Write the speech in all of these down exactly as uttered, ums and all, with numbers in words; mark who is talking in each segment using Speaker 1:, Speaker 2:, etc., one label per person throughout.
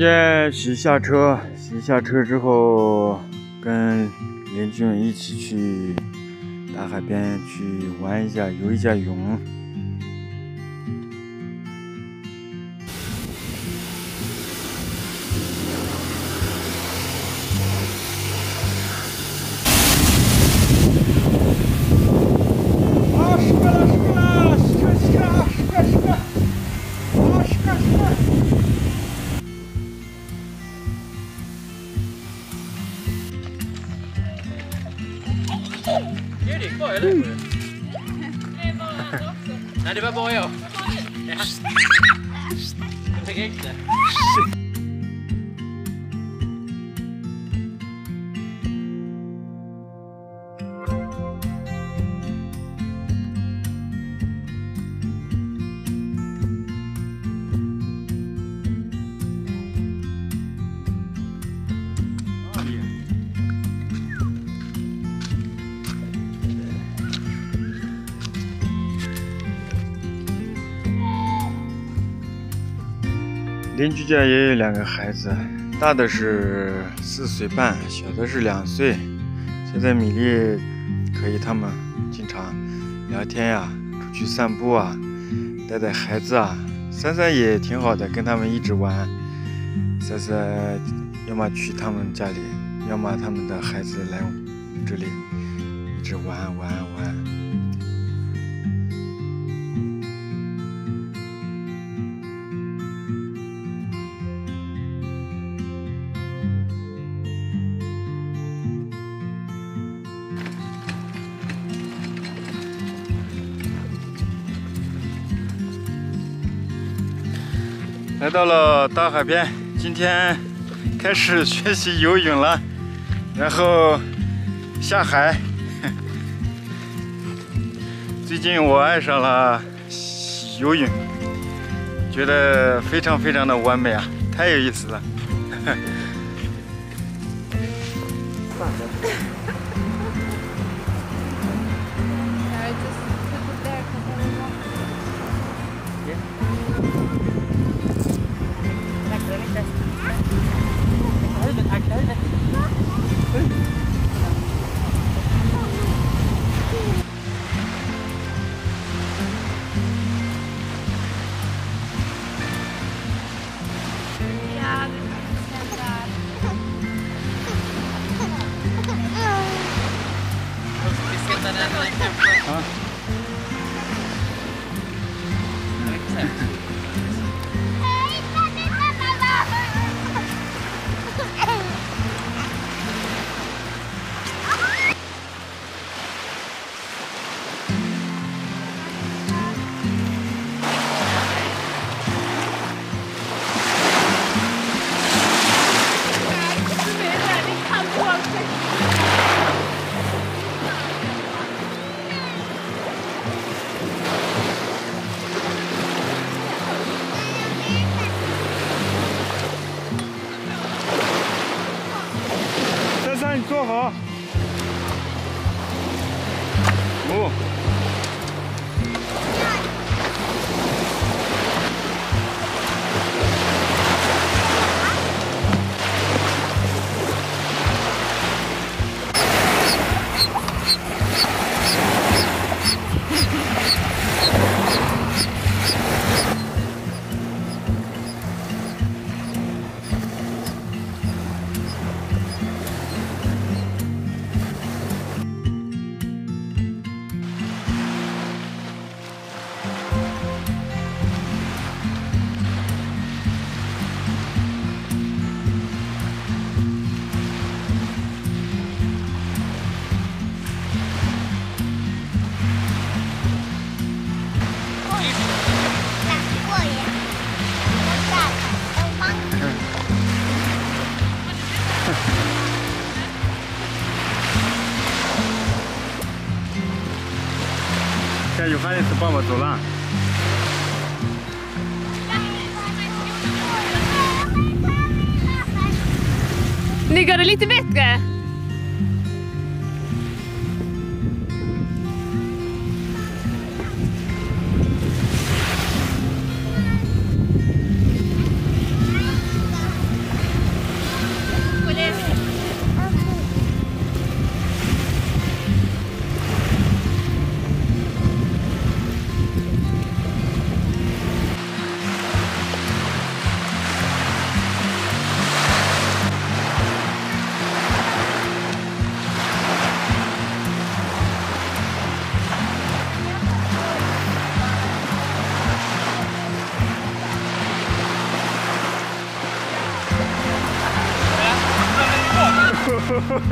Speaker 1: 天洗下车，洗下车之后，跟邻居们一起去大海边去玩一下，游一下泳。
Speaker 2: Gör det kvar eller? Nej, det var bara jag. Ja. Det räckte.
Speaker 1: 邻居家也有两个孩子，大的是四岁半，小的是两岁。现在米粒可以他们经常聊天呀、啊，出去散步啊，带带孩子啊。三三也挺好的，跟他们一直玩。三三要么去他们家里，要么他们的孩子来我们这里一直玩玩玩。来到了大海边，今天开始学习游泳了，然后下海。最近我爱上了游泳，觉得非常非常的完美啊，太有意思了。啊！你坐好。哦。看有哈尼斯爸爸走了。
Speaker 3: Nu går det lite bättre.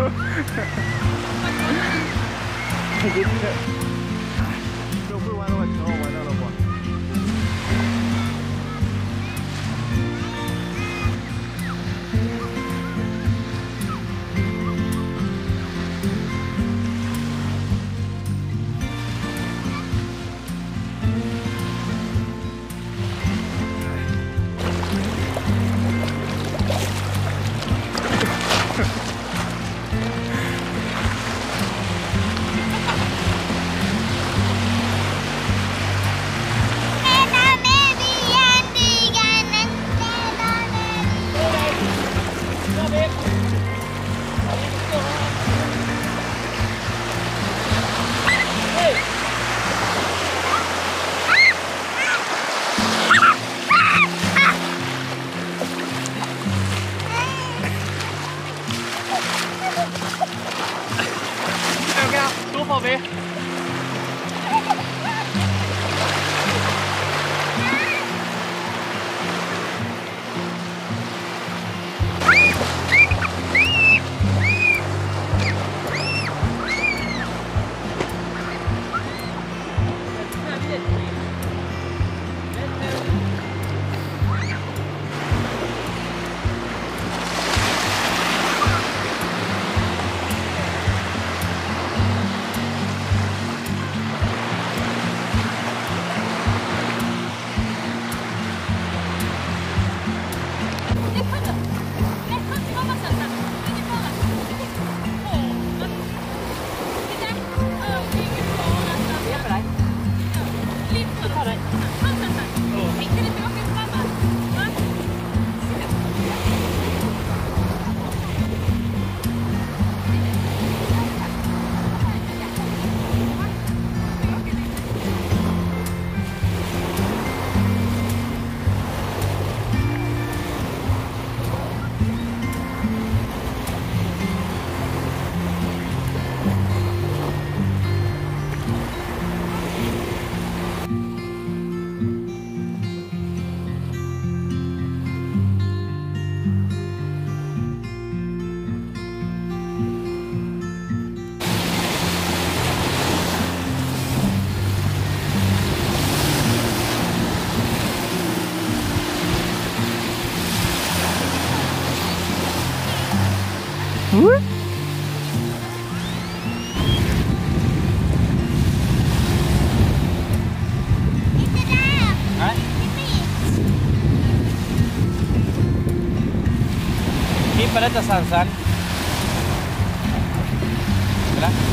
Speaker 1: 决定的。这会玩的话挺好玩的，老婆。
Speaker 2: 多宝贝。
Speaker 1: 嗯？
Speaker 2: 哎，Keep pada tersansan. Berapa?